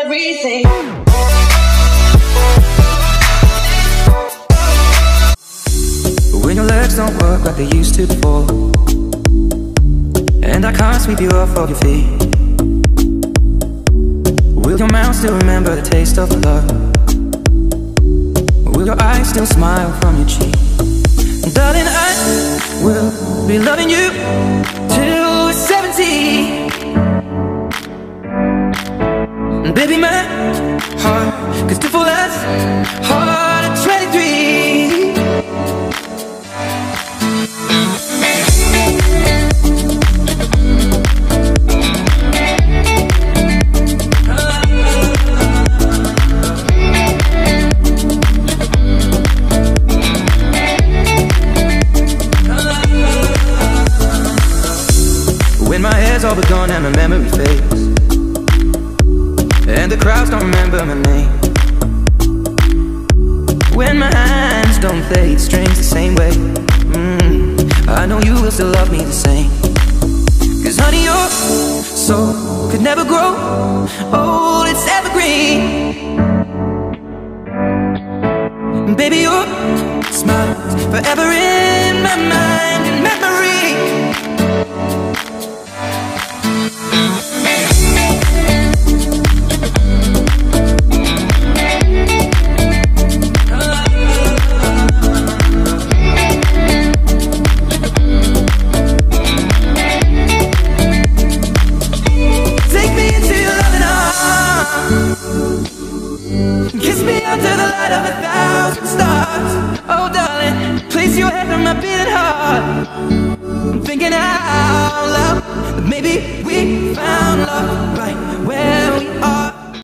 everything. When your legs don't work like they used to before, and I can't sweep you off of your feet, will your mouth still remember the taste of love? Will your eyes still smile from your cheek? Darling, I will be loving you till we're 70. And baby, my heart could still fall as hard at 23. When my hair's all but gone and my memory fades, and the crowds don't remember my name, when my hands don't play the strings the same way, I know you will still love me the same. Cause honey, your soul could never grow old, it's evergreen. And baby, your smile's forever in my mind and memory.